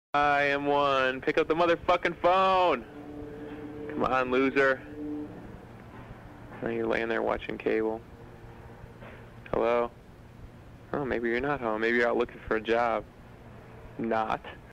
I am one. Pick up the motherfucking phone. Come on, loser. Oh, you're laying there watching cable. Hello? Oh, maybe you're not home. Maybe you're out looking for a job. Not.